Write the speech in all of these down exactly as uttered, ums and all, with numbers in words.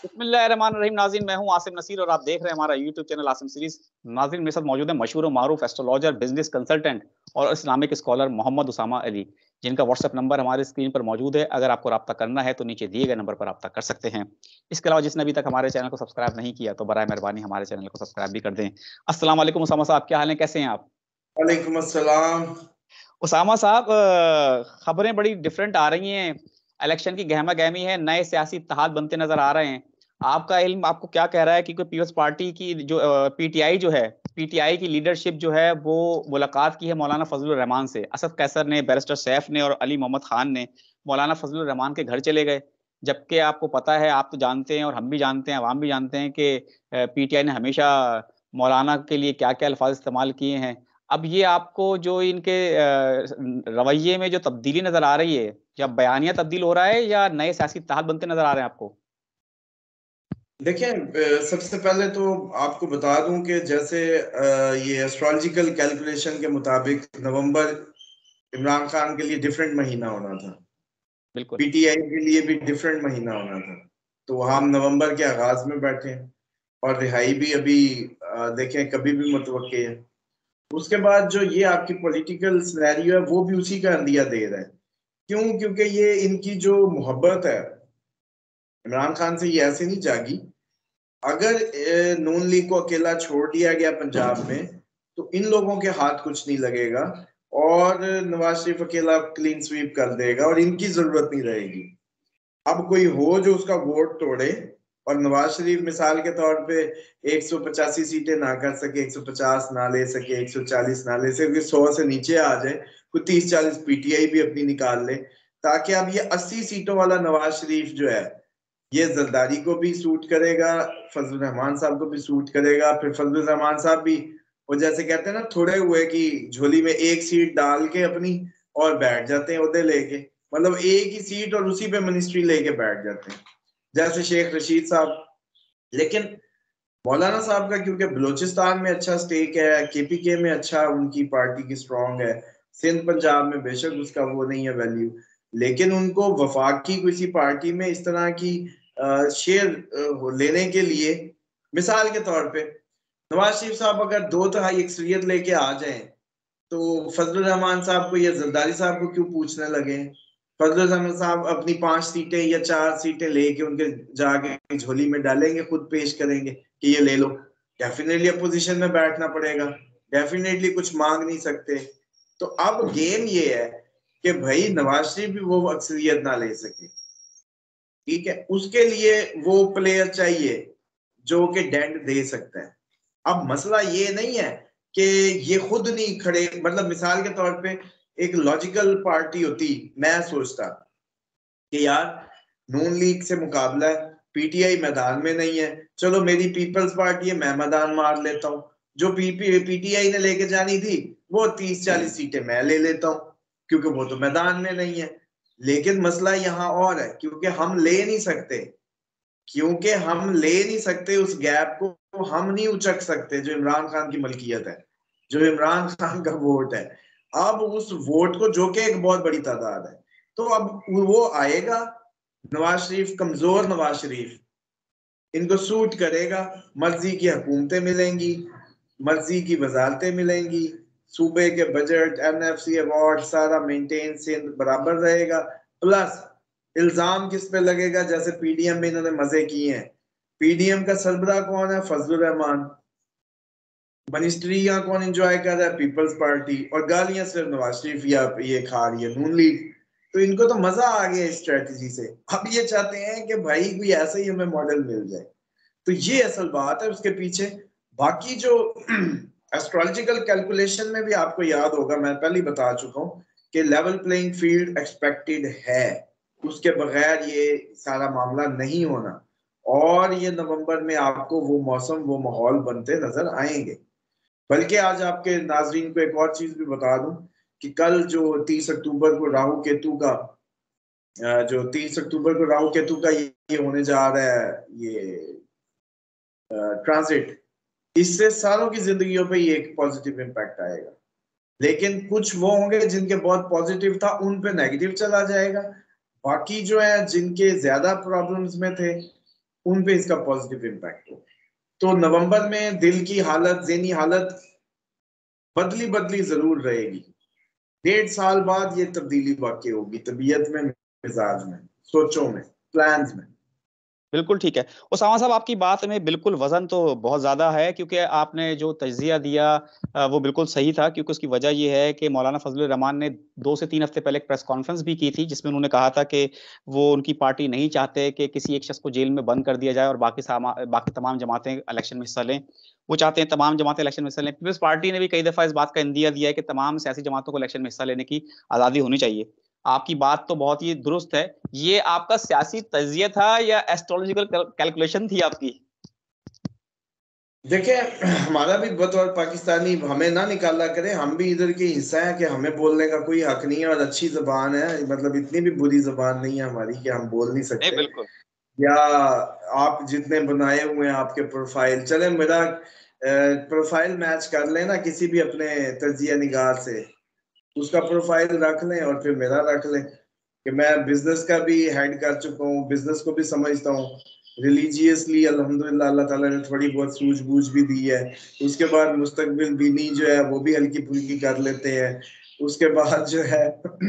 बिस्मिल्लाहिर्रहमानिर्रहीम। नाज़रीन, मैं हूं आसिम नसीर और आप देख रहे हैं हमारा यूट्यूब चैनल आसिम सीरीज। नाज़रीन, मेरे साथ मौजूद है मशहूर और मारूफ एस्ट्रोलॉजर, बिजनेस कंसल्टेंट और इस्लामिक स्कॉलर मोहम्मद उसामा अली, जिनका व्हाट्सएप नंबर हमारे स्क्रीन पर मौजूद है। अगर आपको रब्ता करना है तो नीचे दिए गए नंबर पर रब्ता कर सकते हैं। इसके अलावा जिसने अभी तक हमारे चैनल को सब्सक्राइब नहीं किया तो बराए मेहरबानी हमारे चैनल को सब्सक्राइब भी कर दें। अस्सलाम वालेकुम उसामा साहब, क्या हाल है, कैसे हैं आप? वालेकुम अस्सलाम। उसामा साहब, खबरें बड़ी डिफरेंट आ रही हैं। इलेक्शन की गहमा गहमी है, नए सियासी इत्तेहाद बनते नजर आ रहे हैं। आपका इल्म आपको क्या कह रहा है कि कोई पीपल्स पार्टी की जो पीटीआई जो है, पीटीआई की लीडरशिप जो है वो मुलाकात की है मौलाना फजलुर रहमान से। असद कैसर ने, बैरिस्टर सैफ ने और अली मोहम्मद खान ने मौलाना फजलुर रहमान के घर चले गए। जबकि आपको पता है, आप तो जानते हैं और हम भी जानते हैं, अवाम भी जानते हैं कि पीटीआई ने हमेशा मौलाना के लिए क्या क्या अल्फाज इस्तेमाल किए हैं। अब ये आपको जो इनके रवैये में जो तब्दीली नजर आ रही है, या बयानिया तब्दील हो रहा है या नए सियासी इत्तेहाद बनते नजर आ रहे हैं आपको? देखें, सबसे पहले तो आपको बता दूं कि जैसे ये एस्ट्रोलॉजिकल कैलकुलेशन के मुताबिक नवंबर इमरान खान के लिए डिफरेंट महीना होना था, बिल्कुल पीटीआई के लिए भी डिफरेंट महीना होना था। तो हम नवंबर के आगाज में बैठे हैं और रिहाई भी अभी देखें कभी भी मुतवक्के है। उसके बाद जो ये आपकी पॉलिटिकल सिनेरियो है वो भी उसी का अंदिया दे रहा है। क्यों? क्योंकि ये इनकी जो मोहब्बत है इमरान खान से ये ऐसे नहीं जागी। अगर नून लीग को अकेला छोड़ दिया गया पंजाब में तो इन लोगों के हाथ कुछ नहीं लगेगा और नवाज शरीफ अकेला क्लीन स्वीप कर देगा और इनकी जरूरत नहीं रहेगी। अब कोई हो जो उसका वोट तोड़े और नवाज शरीफ मिसाल के तौर पे एक सौ पचासी सीटें ना कर सके, एक सौ पचास ना ले सके, एक सौ चालीस ना ले सके, सौ से नीचे आ जाए, कोई तीस चालीस पीटीआई भी अपनी निकाल ले, ताकि अब ये अस्सी सीटों वाला नवाज शरीफ जो है ये जरदारी को भी सूट करेगा, फजल रहमान साहब को भी सूट करेगा। फिर फजल रहमान साहब भी वो जैसे कहते हैं ना, थोड़े हुए कि झोली में एक सीट डाल के अपनी और बैठ जाते हैं उहदे लेके, मतलब एक ही सीट और उसी पे मिनिस्ट्री लेके बैठ जाते हैं, जैसे शेख रशीद साहब। लेकिन मौलाना साहब का क्योंकि बलोचिस्तान में अच्छा स्टेक है, केपीके में अच्छा उनकी पार्टी की स्ट्रांग है, सिंध पंजाब में बेशक उसका वो नहीं है वैल्यू, लेकिन उनको वफाकी किसी पार्टी में इस तरह की शेयर लेने के लिए, मिसाल के तौर पे नवाज शरीफ साहब अगर दो तिहाई अक्सरियत लेके आ जाएं तो फजलुर रहमान साहब को या जरदारी साहब को क्यों पूछने लगे? फजलुर रहमान साहब अपनी पांच सीटें या चार सीटें लेके उनके जाके झोली में डालेंगे, खुद पेश करेंगे कि ये ले लो। डेफिनेटली अपोजिशन में बैठना पड़ेगा, डेफिनेटली कुछ मांग नहीं सकते। तो अब गेम ये है कि भाई नवाज शरीफ भी वो अक्सरियत ना ले सके, ठीक है, उसके लिए वो प्लेयर चाहिए जो कि डेंट दे सकता है। अब मसला ये नहीं है कि ये खुद नहीं खड़े, मतलब मिसाल के तौर पे एक लॉजिकल पार्टी होती, मैं सोचता कि यार नून लीग से मुकाबला है, पीटीआई मैदान में नहीं है, चलो मेरी पीपल्स पार्टी है, मैं मैदान मार लेता हूँ, जो पीपी पीटीआई ने लेके जानी थी वो तीस चालीस सीटें मैं ले लेता हूँ, क्योंकि वो तो मैदान में नहीं है। लेकिन मसला यहाँ और है, क्योंकि हम ले नहीं सकते, क्योंकि हम ले नहीं सकते उस गैप को, हम नहीं उचक सकते जो इमरान खान की मलकियत है, जो इमरान खान का वोट है। अब उस वोट को, जो कि एक बहुत बड़ी तादाद है, तो अब वो आएगा, नवाज शरीफ, कमजोर नवाज शरीफ इनको सूट करेगा, मर्जी की हुकूमतें मिलेंगी, मर्जी की वजारतें मिलेंगी, सूबे के बजट, एनएफसी अवार्ड सारा मेंटेन सिंध बराबर रहेगा। प्लस इल्जाम किस पे लगेगा? जैसे पीडीएम में इन्होंने मजे किए हैं, पीडीएम का सरबरा कौन है? फजलुर रहमान। मिनिस्ट्रियां कौन एंजॉय कर रहा है? पीपल्स पार्टी। और गालियां सिर्फ नवाज शरीफ या ये खा रही है नून लीग। तो इनको तो मजा आ गया इस स्ट्रेटजी से। अब ये चाहते हैं कि भाई कोई ऐसा ही हमें मॉडल मिल जाए। तो ये असल बात है उसके पीछे। बाकी जो एस्ट्रोलॉजिकल कैलकुलेशन में भी आपको याद होगा, मैं पहले ही बता चुका हूँ कि लेवल प्लेइंग फील्ड एक्सपेक्टेड है, उसके बगैर ये सारा मामला नहीं होना। और ये नवंबर में आपको वो मौसम, वो माहौल बनते नजर आएंगे। बल्कि आज आपके नाजरीन को एक और चीज भी बता दूं कि कल जो तीस अक्टूबर को राहु केतु का जो तीस अक्टूबर को राहु केतु का ये होने जा रहा है, ये ट्रांजिट, इससे सारों की जिंदगियों पे ये एक पॉजिटिव इम्पैक्ट आएगा। लेकिन कुछ वो होंगे जिनके बहुत पॉजिटिव था, उन पे नेगेटिव चला जाएगा। बाकी जो है जिनके ज्यादा प्रॉब्लम्स में थे, उन पे इसका पॉजिटिव इम्पैक्ट हो। तो नवंबर में दिल की हालत, ज़हनी हालत बदली बदली जरूर रहेगी। डेढ़ साल बाद ये तब्दीली वाकई होगी, तबीयत में, मिजाज में, सोचों में, प्लान्स में। बिल्कुल ठीक है उसामा साहब, आपकी बात में बिल्कुल वजन तो बहुत ज्यादा है, क्योंकि आपने जो तज्जिया दिया वो बिल्कुल सही था। क्योंकि उसकी वजह यह है कि मौलाना फजलुर रहमान ने दो से तीन हफ्ते पहले एक प्रेस कॉन्फ्रेंस भी की थी, जिसमें उन्होंने कहा था कि वो, उनकी पार्टी नहीं चाहते कि किसी एक शख्स को जेल में बंद कर दिया जाए और बाकी बाकी तमाम जमातें इलेक्शन में हिस्सा लें। वो चाहते हैं तमाम जमातें इलेक्शन में हिस्सा लें। पीपल्स पार्टी ने भी कई दफा इस बात का इंदिया दिया है कि तमाम सियासी जमातों को इलेक्शन में हिस्सा लेने की आजादी होनी चाहिए। आपकी बात तो बहुत ही दुरुस्त है। ये आपका सियासी तजिया था या एस्ट्रोलॉजिकल कैलकुलेशन थी आपकी? देखिए, हमारा भी बतौर पाकिस्तानी, हमें ना निकाला करें, हम भी इधर के हिस्सा है कि हमें बोलने का कोई हक नहीं है, और अच्छी जबान है, मतलब इतनी भी बुरी जबान नहीं है हमारी कि हम बोल नहीं नहीं, सकते। बिल्कुल। या आप जितने बनाए हुए हैं आपके प्रोफाइल, चले मेरा प्रोफाइल मैच कर लेना किसी भी अपने तजिया निगार से, उसका प्रोफाइल रख लें और फिर मेरा रख लें कि मैं बिजनेस का भी हेड कर चुका हूँ, बिजनेस को भी समझता हूँ। रिलीजियसली अल्हम्दुलिल्लाह अल्लाह ताला ने थोड़ी बहुत सूझबूझ भी दी है। उसके बाद मुस्तकबिल बीनी जो है वो भी हल्की फुल्की कर लेते हैं। उसके बाद जो है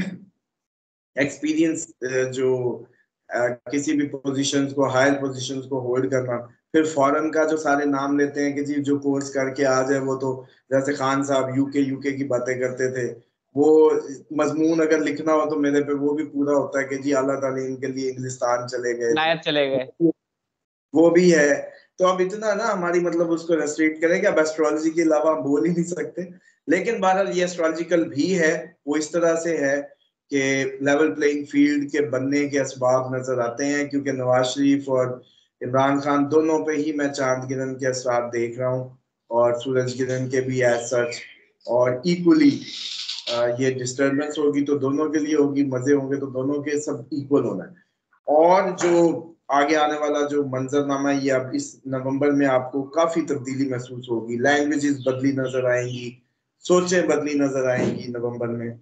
एक्सपीरियंस, जो किसी भी पोजीशंस को, हायर पोजीशंस को होल्ड करना। फिर फॉरेन का जो सारे नाम लेते हैं कि जी जो कोर्स करके आ जाए वो तो, जैसे खान साहब यूके यूके की बातें करते थे, वो मजमून अगर लिखना हो तो मेरे पे वो भी पूरा होता है कि जी अल्लाह ताला इनके लिए इंग्लिस्तान चले गए थे, नायत चले गए। वो भी है। तो अब इतना ना हमारी, मतलब उसको रेस्ट्रिक्ट करें कि अब एस्ट्रोलॉजी के अलावा हम बोल ही नहीं सकते। लेकिन बहरहाल ये एस्ट्रोलॉजिकल भी है, वो इस तरह से है कि लेवल प्लेइंग फील्ड के बनने के असबाब नजर आते हैं, क्योंकि नवाज शरीफ और इमरान खान दोनों पे ही मैं चांद गिरन के असरात देख रहा हूँ, और सूरज गिरन के भी एज सच। और इक्वली ये डिस्टर्बेंस होगी तो दोनों के लिए होगी, मजे होंगे तो दोनों के, सब इक्वल होना है। और जो आगे आने वाला जो मंजरनामा है, ये अब इस नवंबर में आपको काफी तब्दीली महसूस होगी, लैंग्वेजेस बदली नजर आएंगी, सोचें बदली नजर आएंगी नवंबर में।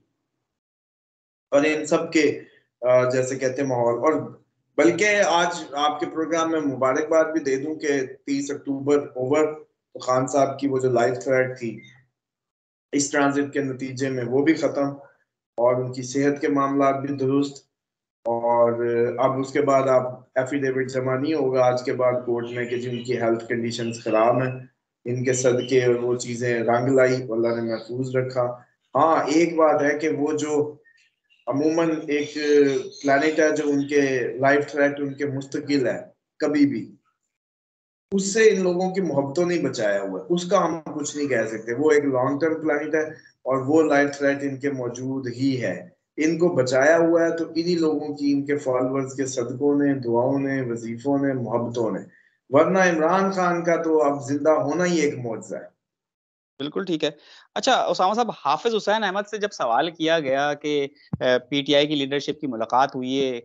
और इन सब के जैसे कहते हैं माहौल, और बल्कि आज आपके प्रोग्राम में मुबारकबाद भी दे दूं कि तीस अक्टूबर ओवर, तो खान साहब की वो जो लाइफ थ्रेट थी इस ट्रांजिट के नतीजे में वो भी खत्म, और उनकी सेहत के मामला भी दुरुस्त। और अब उसके बाद आप एफिडेविट जमा नहीं होगा आज के बाद कोर्ट में कि जी उनकी हेल्थ कंडीशंस खराब हैं, इनके सदके और वो चीजें रंग लाई, अल्लाह ने महफूज रखा। हाँ, एक बात है कि वो जो अमूमन एक प्लैनेट है जो उनके लाइफ थ्रेट उनके मुस्तकिल है कभी भी, उससे इन लोगों की मोहब्बतों नहीं बचाया हुआ है, उसका हम कुछ नहीं कह सकते। वो एक लॉन्ग टर्म प्लैनेट है और वो लाइफ थ्रेट इनके मौजूद ही है। इनको बचाया हुआ है तो इन्हीं लोगों की, इनके फॉलोअर्स के सदकों ने, दुआओं ने, वजीफों ने, मोहब्बतों ने। वरना इमरान खान का तो अब जिंदा होना ही एक मौजज़ा है। बिल्कुल ठीक है। अच्छा उसामा साहब, हाफिज हुसैन अहमद से जब सवाल किया गया कि पीटीआई की लीडरशिप की मुलाकात हुई है,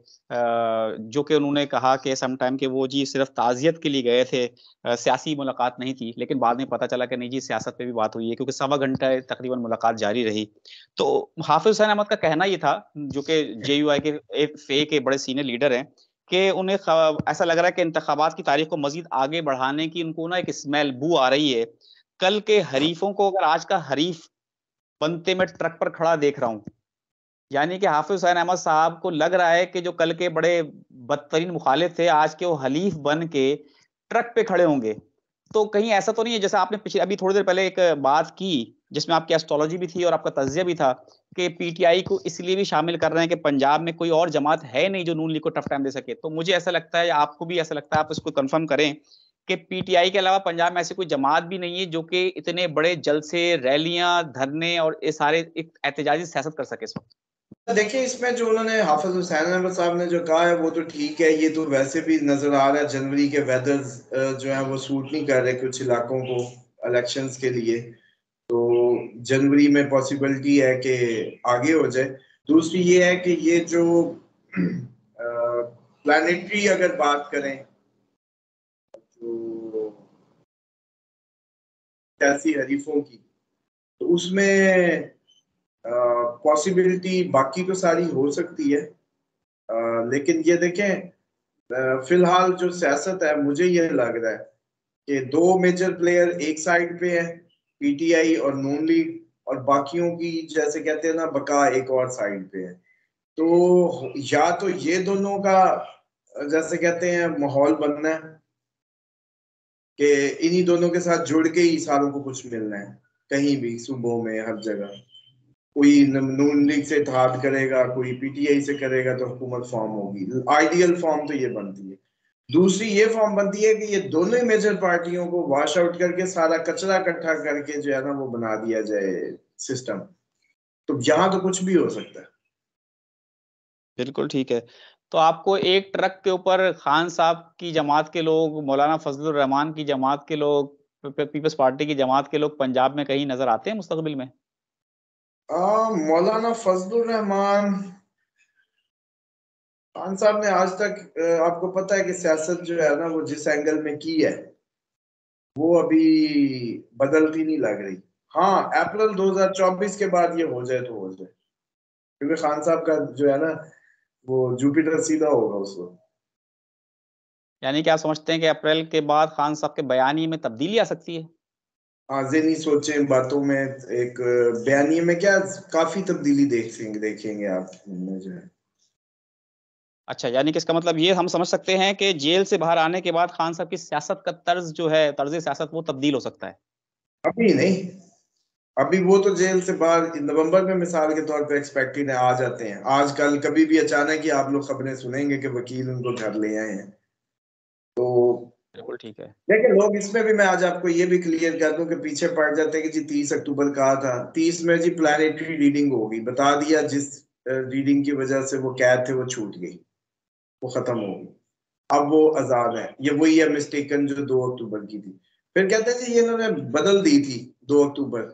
जो कि उन्होंने कहा कि सम टाइम के वो जी सिर्फ ताज़ियत के लिए गए थे, सियासी मुलाकात नहीं थी, लेकिन बाद में पता चला कि नहीं जी सियासत पे भी बात हुई है, क्योंकि सवा घंटा तकरीबन मुलाकात जारी रही। तो हाफिज हुसैन अहमद का कहना ये था, जो कि जेयूआई के फे के बड़े सीनियर लीडर हैं, कि उन्हें ऐसा लग रहा है कि इंतखाबात की तारीख को मजीद आगे बढ़ाने की उनको ना एक स्मेल, बू आ रही है। कल के हरीफों को अगर आज का हरीफ बनते मैं ट्रक पर खड़ा देख रहा हूं, यानी कि हाफिज हुसैन अहमद साहब को लग रहा है कि जो कल के बड़े बदतरीन मुखालिफ थे, आज के वो हलीफ बन के ट्रक पे खड़े होंगे। तो कहीं ऐसा तो नहीं है, जैसा आपने पिछले अभी थोड़ी देर पहले एक बात की जिसमें आपकी एस्ट्रोलॉजी भी थी और आपका तज्जिया भी था, कि पीटीआई को इसलिए भी शामिल कर रहे हैं कि पंजाब में कोई और जमात है नहीं जो नून लीग को टफ टाइम दे सके। तो मुझे ऐसा लगता है, आपको भी ऐसा लगता है, आप इसको कंफर्म करें कि पीटीआई के अलावा पंजाब में ऐसी कोई जमात भी नहीं है जो कि इतने बड़े जलसे, रैलियां, धरने और ये सारे एक एहतजाजी सियासत कर सके इस वक्त। देखिए, इसमें जो उन्होंने हाफिज हुसैन अहमद साहब ने जो कहा है वो तो ठीक है। ये तो वैसे भी नजर आ रहा है जनवरी के वेदर्स जो है वो सूट नहीं कर रहे कुछ इलाकों को इलेक्शंस के लिए। तो जनवरी में पॉसिबिलिटी है कि आगे हो जाए। दूसरी ये है कि ये जो प्लानिटरी अगर बात करें, जो सियासी हरीफों की, तो उसमें पॉसिबिलिटी बाकी तो सारी हो सकती है। आ, लेकिन ये देखें, फिलहाल जो सियासत है, मुझे ये लग रहा है कि दो मेजर प्लेयर एक साइड पे है, पीटीआई और नून लीग, और बाकियों की जैसे कहते हैं ना बका एक और साइड पे है। तो या तो ये दोनों का जैसे कहते हैं माहौल बनना है कि इन्हीं दोनों के साथ जुड़ के ही सारों को कुछ मिलना है, कहीं भी सूबों में हर जगह। कोई नून लीग से इत्तेहाद करेगा, कोई पीटीआई से करेगा, तो हुकूमत फॉर्म होगी। आइडियल फॉर्म तो ये बनती है। दूसरी ये फॉर्म बनती है कि ये दोनों ही मेजर पार्टियों को वॉश आउट करके सारा कचरा इकट्ठा करके जो है ना वो बना दिया जाए सिस्टम। तो यहाँ तो कुछ भी हो सकता है। बिल्कुल ठीक है। तो आपको एक ट्रक के ऊपर खान साहब की जमात के लोग, मौलाना फजलुर रहमान की जमात के लोग, पीपल्स पार्टी की जमात के लोग पंजाब में कहीं नजर आते हैं मुस्तकबिल में? आ, मौलाना फजलुर रहमान खान साहब ने आज तक, आपको पता है कि सियासत जो है ना वो जिस एंगल में की है वो अभी बदलती नहीं लग रही। हाँ, अप्रैल दो हज़ार चौबीस के बाद ये हो जाए तो हो जाए, क्योंकि खान साहब का जो है ना वो जुपिटर सीधा होगा उस वक्त। यानी कि आप समझते हैं कि अप्रैल के बाद खान साहब के बयानी में तब्दीली आ सकती है? आज़ेनी सोचें बातों में, एक बयानी में क्या काफी तब्दीली देखेंगे देखेंगे आप जो है। अच्छा, यानी कि इसका मतलब ये हम समझ सकते हैं कि जेल से बाहर आने के बाद खान साहब की सियासत का तर्ज जो है, तर्ज सियासत, वो तब्दील हो सकता है? अभी नहीं, अभी वो तो जेल से बाहर नवंबर में मिसाल के तौर पे एक्सपेक्टेड है, आ जाते हैं आजकल। कभी भी अचानक ही आप लोग खबरें सुनेंगे कि वकील उनको घर ले आए हैं। तो बिल्कुल ठीक है। देखिए, लोग इसमें भी, मैं आज आपको ये भी क्लियर कर दूं कि पीछे पड़ जाते हैं कि जी तीस अक्टूबर कहा था, तीस में जी प्लानिटरी रीडिंग होगी, बता दिया जिस रीडिंग की वजह से वो कैद थे वो छूट गई, वो खत्म हो गई, अब वो आजाद है। ये वही है मिस्टेकन जो दो अक्टूबर की थी। फिर कहते हैं जी ये इन्होंने बदल दी थी दो अक्टूबर,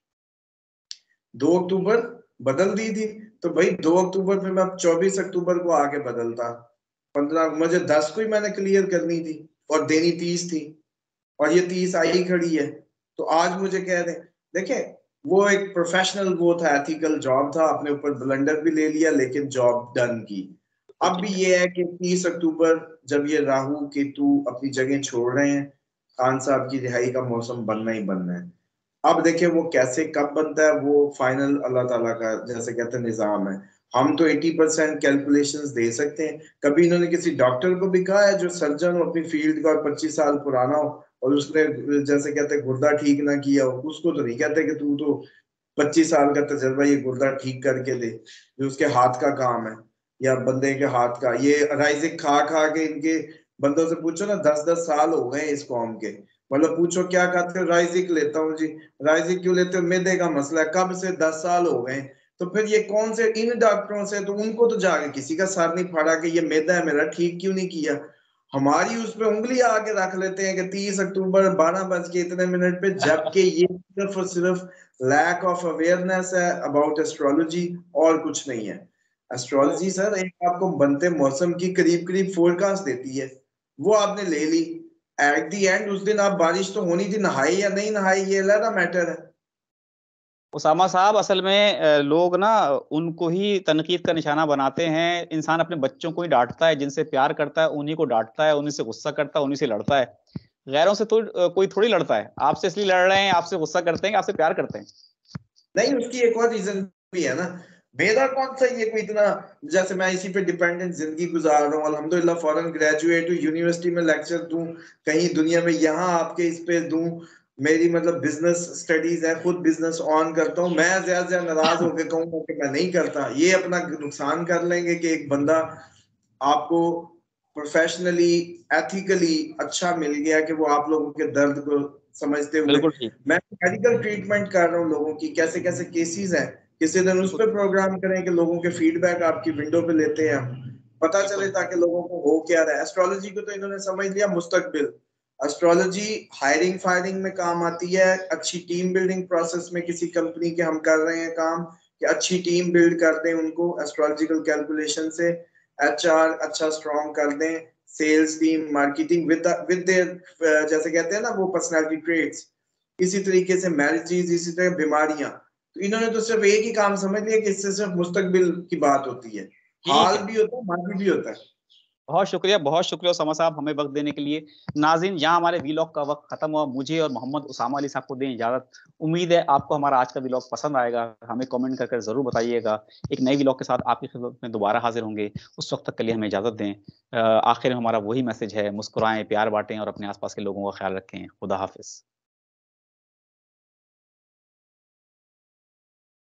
दो अक्टूबर बदल दी थी। तो भाई दो अक्टूबर पे मैं चौबीस अक्टूबर को आके बदलता, पंद्रह मुझे दस को ही मैंने क्लियर करनी थी और देनी तीस थी, और ये तीस आई खड़ी है। तो आज मुझे कह दें, देखें वो एक प्रोफेशनल वो था, एथिकल जॉब था, अपने ऊपर ब्लंडर भी ले लिया लेकिन जॉब डन की। बिल्कुल अब भी ठीक है। ये है कि तीस अक्टूबर जब ये राहु केतु अपनी जगह छोड़ रहे हैं, खान साहब की रिहाई का मौसम बनना ही बनना है। अब देखिए वो कैसे कब बनता है वो फाइनल अल्लाह ताला का जैसे कहते हैं निजाम है। हम तो अस्सी परसेंट कैलकुलेशंस दे सकते हैं। कभी इन्होंने किसी डॉक्टर को भी कहा है जो सर्जन हो अपनी फील्ड का और पच्चीस साल पुराना हो और उसने जैसे कहते हैं गुर्दा ठीक ना किया हो, उसको तो नहीं कहते कि तू तो पच्चीस साल का तजर्बा ये गुर्दा ठीक करके दे, जो उसके हाथ का काम है या बंदे के हाथ का। ये राइजिक खा खा के इनके बंदों से पूछो ना, दस दस साल हो गए इस कौम के, मतलब पूछो क्या खाते हो, राइजिक लेता हूँ जी। राइजिक क्यों लेते हो? मैदे का मसला है, कब से दस साल हो गए। तो फिर ये कौन से इन डॉक्टरों से, तो उनको तो जाके किसी का सर नहीं फाड़ा कि ये मैदा है मेरा, ठीक क्यों नहीं किया। हमारी उस पर उंगली आके रख लेते हैं कि तीस अक्टूबर बारह बज के इतने मिनट पे, जबकि ये सिर्फ और सिर्फ लैक ऑफ अवेयरनेस है अबाउट एस्ट्रोलॉजी, और कुछ नहीं है। एस्ट्रोलॉजी सर एक आपको बनते मौसम की करीब करीब फोरकास्ट देती है, वो आपने ले ली, एट दी एंड उस दिन आप बारिश तो होनी थी, नहाई या नहीं नहाई ये अलग मैटर है। उसामा साहब, असल में अ, लोग ना उनको ही तनकीद का निशाना बनाते हैं। इंसान अपने बच्चों को ही डांटता है, जिनसे प्यार करता है उन्हीं को डांटता है, उन्हीं से गुस्सा करता है, उन्हीं से लड़ता है। गैरों से तो अ, कोई थोड़ी लड़ता है। आपसे इसलिए लड़ रहे हैं, आपसे गुस्सा करते हैं कि आपसे प्यार करते हैं। नहीं, उसकी एक और रीजन भी है ना, मेरा कौन सा ये कोई इतना, जैसे मैं इसी पे डिपेंडेंट जिंदगी गुजार रहा हूँ, अल्हम्दुलिल्लाह फॉरेन ग्रेजुएट हूँ, यूनिवर्सिटी में लेक्चर दूं, कहीं दुनिया में, यहाँ आपके इस पे दूं, मेरी मतलब बिजनेस स्टडीज है, खुद बिजनेस ऑन करता हूँ। मैं ज्यादा ज्यादा नाराज होकर कहूंगा कि मैं नहीं करता, ये अपना नुकसान कर लेंगे कि एक बंदा आपको प्रोफेशनली एथिकली अच्छा मिल गया कि वो आप लोगों के दर्द को समझते हुए। बिल्कुल ठीक। मैं मेडिकल ट्रीटमेंट कर रहा हूँ लोगों की, कैसे कैसे केसेस हैं, किसी दिन उस बिल्कुल पर प्रोग्राम करें कि लोगों के फीडबैक आपकी विंडो पे लेते हैं हम, पता चले बिल्कुल ताकि लोगों को हो क्या रहा है। एस्ट्रोलॉजी को तो इन्होंने समझ लिया मुस्तकबिल। एस्ट्रोलॉजी हायरिंग फायरिंग में काम आती है, अच्छी टीम बिल्डिंग प्रोसेस में किसी कंपनी के हम कर रहे हैं काम, कि अच्छी टीम बिल्ड कर दें उनको एस्ट्रोलॉजिकल कैलकुलेशन से, एचआर अच्छा स्ट्रॉन्ग कर दें, sales team, marketing with with their जैसे कहते हैं ना वो पर्सनालिटी ट्रेट्स, इसी तरीके से मैरिजेस, इसी तरह बीमारियां। तो इन्होंने तो सिर्फ एक ही काम समझ लिया कि इससे सिर्फ मुस्तकबिल की बात होती है, ठीक हाल है। भी होता है, माजी भी होता है। बहुत शुक्रिया, बहुत शुक्रिया उसामा साहब हमें वक्त देने के लिए। नाज़रीन, यहाँ हमारे वीलॉग का वक्त खत्म हुआ। मुझे और मोहम्मद उसामा अली साहब को दें इजाजत। उम्मीद है आपको हमारा आज का वीलॉग पसंद आएगा। हमें कमेंट करके जरूर बताइएगा। एक नए वीलॉग के साथ आपकी खिदमत में दोबारा हाजिर होंगे। उस वक्त तक के लिए हमें इजाजत दें। अ, आखिर में हमारा वही मैसेज है, मुस्कुराएं, प्यार बांटें और अपने आसपास के लोगों का ख्याल रखें। खुदा हाफिज।